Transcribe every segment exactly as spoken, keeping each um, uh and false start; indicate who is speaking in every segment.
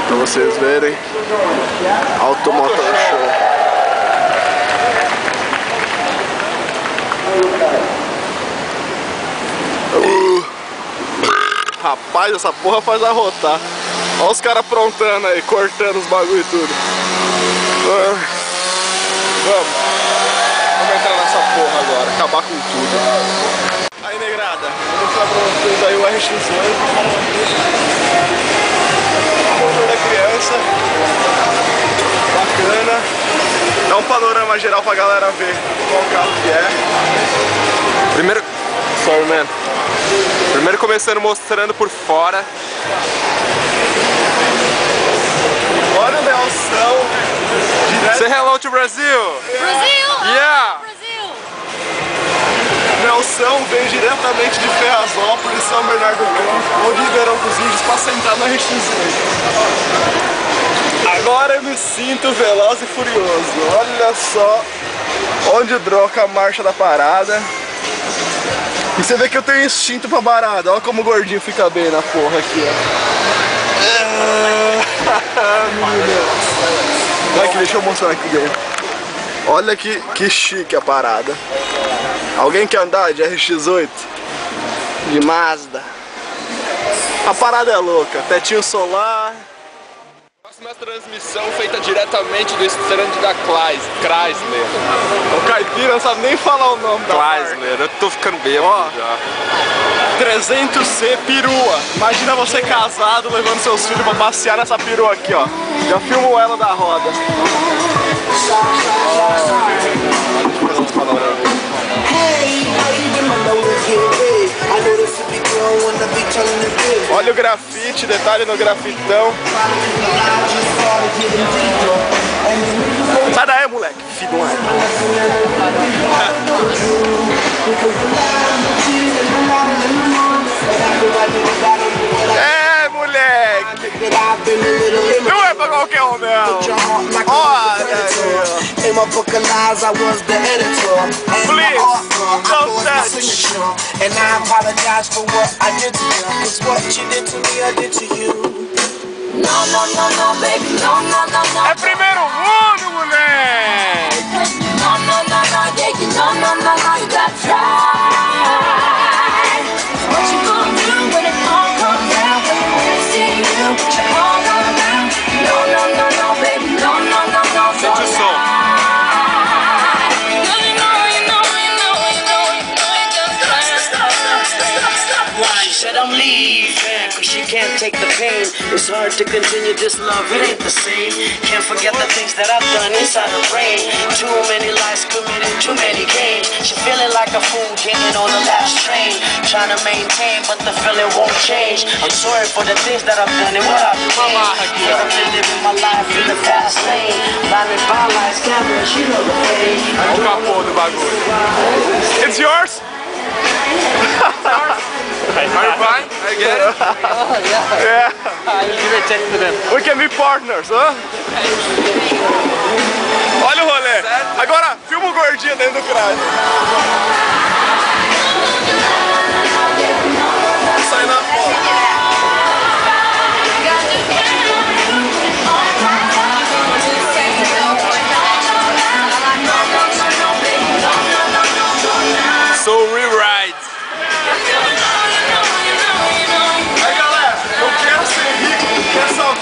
Speaker 1: Pra vocês verem. Automotor Show. Uh. Rapaz, essa porra faz arrotar. Olha os caras aprontando aí, cortando os bagulho e tudo. Uh. Vamos. Vamos entrar nessa porra agora, acabar com tudo. Aí, negrada, vou mostrar pra vocês aí o R X oito. Motor da criança. Bacana. Dá um panorama geral pra galera ver qual carro que é. Primeiro... Sorry, man. Primeiro começando mostrando por fora. Olha o Nelson. Direto... Say hello to Brazil!
Speaker 2: Brasil!
Speaker 1: Yeah!
Speaker 2: Brasil!
Speaker 1: Nelson veio diretamente de Ferrazópolis, São Bernardo do Campo, ou de Ribeirão dos Índios, pra sentar no R X oito. Agora eu me sinto veloz e furioso. Olha só onde droca a marcha da parada. E você vê que eu tenho instinto pra parada. Olha como o gordinho fica bem na porra aqui, ó. Aqui, deixa eu mostrar aqui dentro. Olha que, que chique a parada. Alguém quer andar de R X oito? De Mazda? A parada é louca. Tetinho solar. Próxima transmissão feita diretamente do stand da Chrysler. O caipira não sabe nem falar o nome da
Speaker 3: Chrysler, eu tô ficando bêbado
Speaker 1: ó,
Speaker 3: já.
Speaker 1: trezentos C perua. Imagina você casado levando seus filhos pra passear nessa perua aqui, ó. Já filmo ela da roda. Olha o grafite, detalhe no grafitão. Sai daí, moleque, filho do ar. É, moleque. Não é pra qualquer um, não. Olha aí. Please, don't touch.
Speaker 4: And I apologize for what I did to you, 'cause what you did to me, I did to you. No, no, no, no, baby, no, no, no, no.
Speaker 1: É primeiro mundo, moleque.
Speaker 4: No, no, no, no, yeah, you no, no, no, no, you gotta try. What you gonna do when it all comes down? When I see you, put your arms around. No, no, no, no, baby, no, no, no, no,
Speaker 3: Sente o som.
Speaker 4: Said I'm leaving, cause she can't take the pain. It's hard to continue this love, it ain't the same. Can't forget the things that I've done inside the rain. Too many lies committed, too many games. She feeling like a fool getting on the last train. Trying to maintain, but the feeling won't change. I'm sorry for the things that I've done and what I've changed. I've been living my life in the fast lane. Blinded by lights, cameras, you know the pain.
Speaker 1: O capô do bagulho. It's yours?
Speaker 3: Are you fine? I get it?
Speaker 2: Oh, yeah.
Speaker 1: Yeah.
Speaker 2: I will give a check to them.
Speaker 1: We can be partners, huh? Olha o rolê. Agora, filma o gordinho dentro do crânio. Sai na foto. So rewrite. Aí, galera, eu quero ser rico, quero só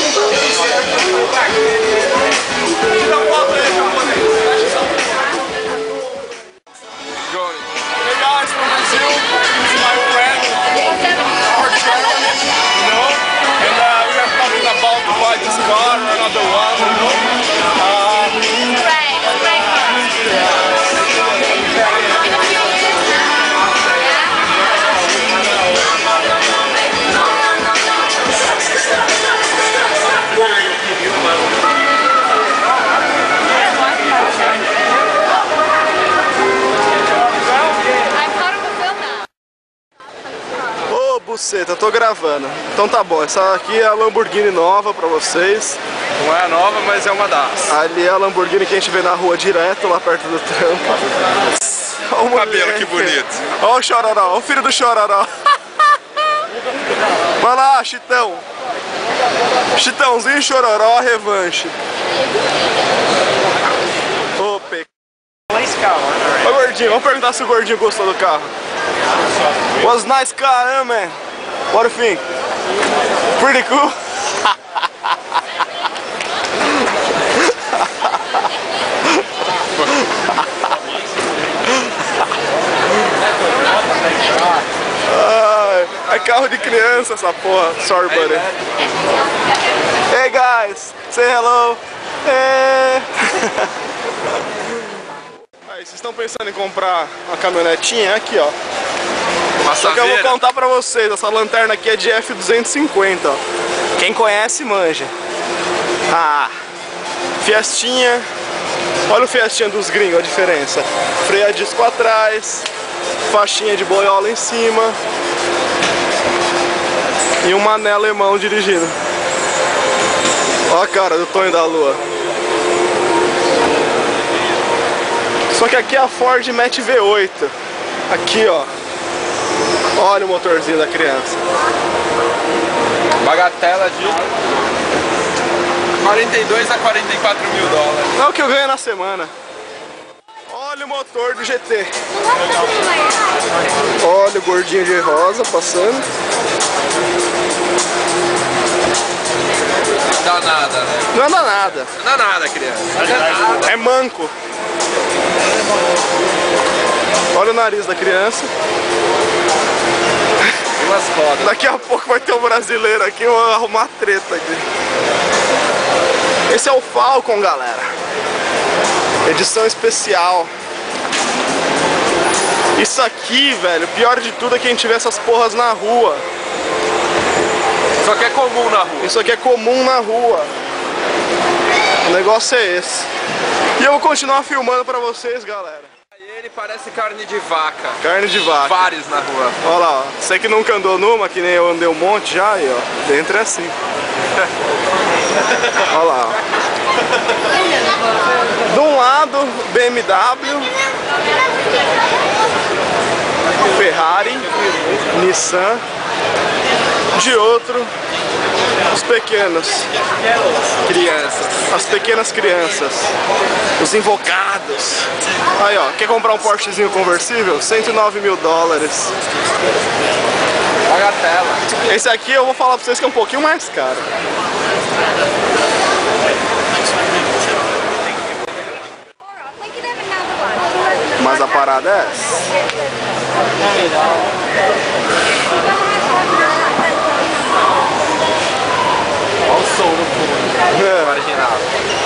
Speaker 1: tira foto aí, japonês. Hey guys from Brazil, this is my friend, our channel, you know, and uh, we are talking about to buy this car, another one, you know. Uh,
Speaker 2: Right, right car.
Speaker 1: Ô, buceta, eu tô gravando. Então tá bom, essa aqui é a Lamborghini nova pra vocês.
Speaker 3: Não é a nova, mas é uma das.
Speaker 1: Ali é a Lamborghini que a gente vê na rua direto, lá perto do trampo. Olha o
Speaker 3: Cabelo, que bonito.
Speaker 1: Olha o Chororó, olha o filho do Chororó. Vai lá, Chitão. Chitãozinho e Chororó, revanche. Ô, pe... Ô, gordinho, vamos perguntar se o gordinho gostou do carro. Was nice car, huh, man? What do you think? Pretty cool? É carro de criança essa porra. Sorry, buddy. Hey guys, say hello. Hey. Aí, vocês estão pensando em comprar uma caminhonetinha? Aqui, ó. Só que eu vou contar pra vocês, essa lanterna aqui é de F duzentos e cinquenta, ó. Quem conhece, manja. Ah, Fiestinha. Olha o Fiestinha dos gringos, a diferença. Freio a disco atrás, faixinha de boiola em cima. E um mané alemão dirigindo. Ó a cara do Tonho da Lua. Só que aqui é a Ford Mate V oito. Aqui, ó. Olha o motorzinho da criança.
Speaker 3: Bagatela de quarenta e dois a quarenta e quatro mil dólares.
Speaker 1: É o que eu ganho na semana. Olha o motor do G T. Olha o gordinho de rosa passando.
Speaker 3: Não dá nada, né?
Speaker 1: Não anda nada.
Speaker 3: Não dá nada, criança. Não dá nada.
Speaker 1: É manco. Olha o nariz da criança.
Speaker 3: Umas rodas.
Speaker 1: Daqui a pouco vai ter um brasileiro aqui, eu vou arrumar treta aqui. Esse é o Falcon, galera. Edição especial. Isso aqui, velho, pior de tudo é que a gente vê essas porras na rua.
Speaker 3: Isso aqui é comum na rua.
Speaker 1: Isso aqui é comum na rua. O negócio é esse. E eu vou continuar filmando pra vocês, galera.
Speaker 3: Ele parece carne de vaca.
Speaker 1: Carne de vaca.
Speaker 3: Vários na rua.
Speaker 1: Olha lá, ó. Você que nunca andou numa, que nem eu andei um monte já, aí ó. Dentro é assim. Olha lá, ó. De um lado, B M W, Ferrari, Nissan. De outro, os pequenos.
Speaker 3: Crianças.
Speaker 1: As pequenas crianças. Os invocados. Aí, ó. Quer comprar um Porschezinho conversível? cento e nove mil dólares.
Speaker 3: Bagatela.
Speaker 1: Esse aqui eu vou falar pra vocês que é um pouquinho mais caro. Mas a parada é essa.
Speaker 3: Olha o som no fundo.
Speaker 1: É.
Speaker 3: Marginal.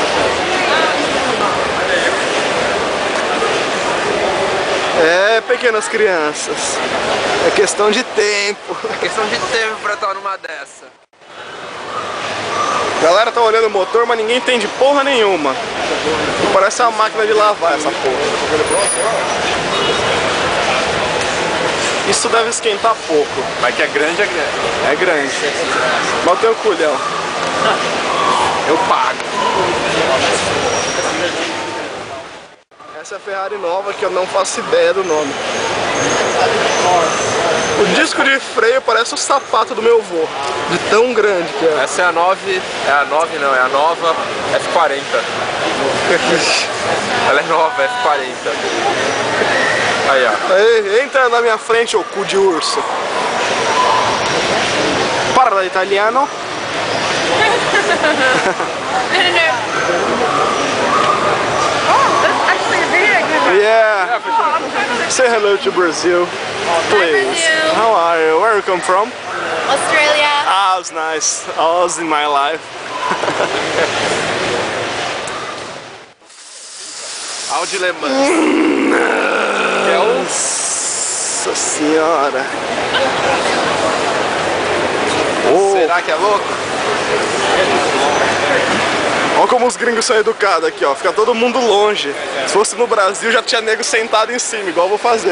Speaker 1: É, pequenas crianças. É questão de tempo.
Speaker 3: É questão de tempo pra estar numa dessa.
Speaker 1: A galera tá olhando o motor, mas ninguém entende porra nenhuma. Parece uma máquina de lavar essa porra. Isso deve esquentar pouco.
Speaker 3: Mas que é grande, é grande.
Speaker 1: É grande. Mas eu tenho culhão.
Speaker 3: Eu pago.
Speaker 1: Essa é a Ferrari nova que eu não faço ideia do nome. O disco de freio parece o sapato do meu avô. De tão grande que é.
Speaker 3: Essa é a nove. É a nove não, é a nova F quarenta. Ela é nova, F quarenta. Aí, ó.
Speaker 1: Ei, entra na minha frente, ô cu de urso. Parla italiano. Yeah. Say hello to Brazil, please.
Speaker 2: Brazil.
Speaker 1: How are you? Where you come from?
Speaker 2: Australia.
Speaker 1: Ah, it was nice. I was in my life.
Speaker 3: Audi Le Mans. Que é o...
Speaker 1: Nossa senhora. Oh.
Speaker 3: Será que é louco?
Speaker 1: Olha como os gringos são educados aqui, ó. Fica todo mundo longe. Se fosse no Brasil, já tinha nego sentado em cima, igual eu vou fazer.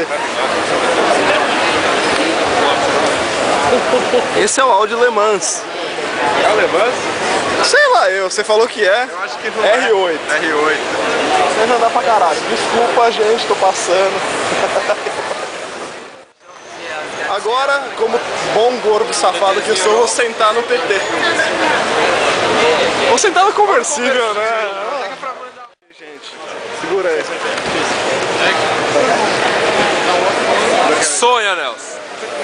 Speaker 1: Esse é o Audi Le Mans.
Speaker 3: É o Le Mans?
Speaker 1: Sei lá eu, você falou que é.
Speaker 3: Eu acho que não
Speaker 1: R oito.
Speaker 3: é. R oito.
Speaker 1: Você vai andar pra caralho. Desculpa, gente, tô passando. Agora, como bom gordo safado que eu sou, eu vou sentar no P T. Vou sentar no conversível, né? Gente, segura aí.
Speaker 3: Sonha, Nelson.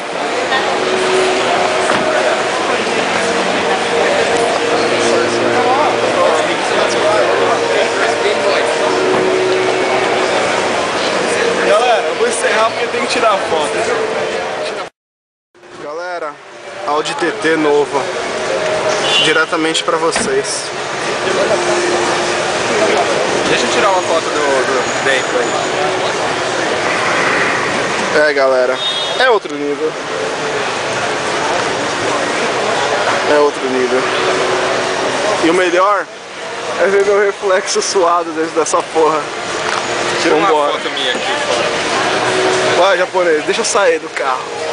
Speaker 1: Galera, eu vou encerrar porque tem que tirar foto. Galera, Audi T T novo, diretamente pra vocês.
Speaker 3: Deixa eu tirar uma foto do, do dentro aí.
Speaker 1: É, galera, é outro nível. É outro nível. E o melhor é ver meu reflexo suado dentro dessa porra.
Speaker 3: Tira uma
Speaker 1: Vambora.
Speaker 3: foto minha aqui.
Speaker 1: Vai, japonês, deixa eu sair do carro.